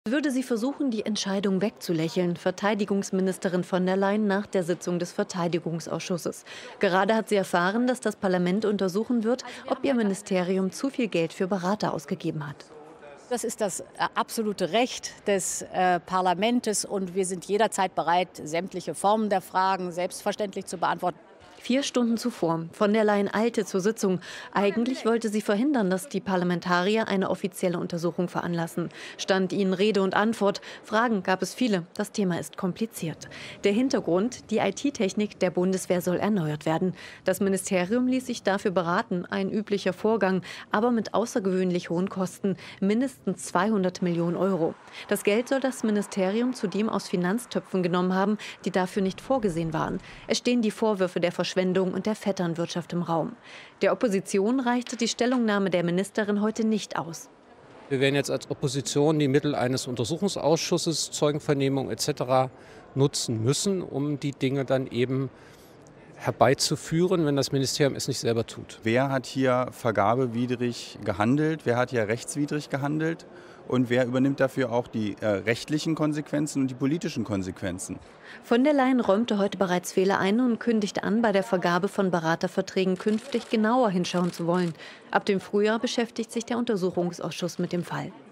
Würde sie versuchen, die Entscheidung wegzulächeln, Verteidigungsministerin von der Leyen nach der Sitzung des Verteidigungsausschusses. Gerade hat sie erfahren, dass das Parlament untersuchen wird, ob ihr Ministerium zu viel Geld für Berater ausgegeben hat. Das ist das absolute Recht des Parlaments und wir sind jederzeit bereit, sämtliche Formen der Fragen selbstverständlich zu beantworten. 4 Stunden zuvor. Von der Leyen eilte zur Sitzung. Eigentlich wollte sie verhindern, dass die Parlamentarier eine offizielle Untersuchung veranlassen. Stand ihnen Rede und Antwort. Fragen gab es viele. Das Thema ist kompliziert. Der Hintergrund: Die IT-Technik der Bundeswehr soll erneuert werden. Das Ministerium ließ sich dafür beraten. Ein üblicher Vorgang, aber mit außergewöhnlich hohen Kosten. Mindestens 200 Millionen Euro. Das Geld soll das Ministerium zudem aus Finanztöpfen genommen haben, die dafür nicht vorgesehen waren. Es stehen die Vorwürfe der Verschwendung und der Vetternwirtschaft im Raum. Der Opposition reichte die Stellungnahme der Ministerin heute nicht aus. Wir werden jetzt als Opposition die Mittel eines Untersuchungsausschusses, Zeugenvernehmung etc. nutzen müssen, um die Dinge dann eben herbeizuführen, wenn das Ministerium es nicht selber tut. Wer hat hier vergabewidrig gehandelt? Wer hat hier rechtswidrig gehandelt? Und wer übernimmt dafür auch die rechtlichen Konsequenzen und die politischen Konsequenzen? Von der Leyen räumte heute bereits Fehler ein und kündigte an, bei der Vergabe von Beraterverträgen künftig genauer hinschauen zu wollen. Ab dem Frühjahr beschäftigt sich der Untersuchungsausschuss mit dem Fall.